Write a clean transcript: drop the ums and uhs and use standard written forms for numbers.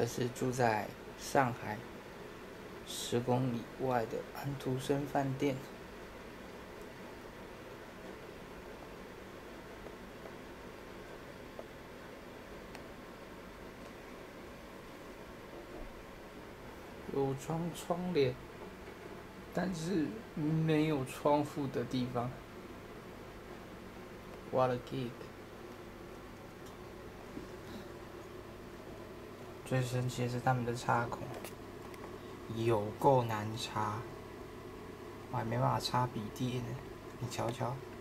而是住在上海10公里外的安徒生饭店。有窗帘，但是没有窗户的地方。What a gig！ 最神奇的是他们的插孔有够难插，我还没办法插笔电呢。你瞧瞧。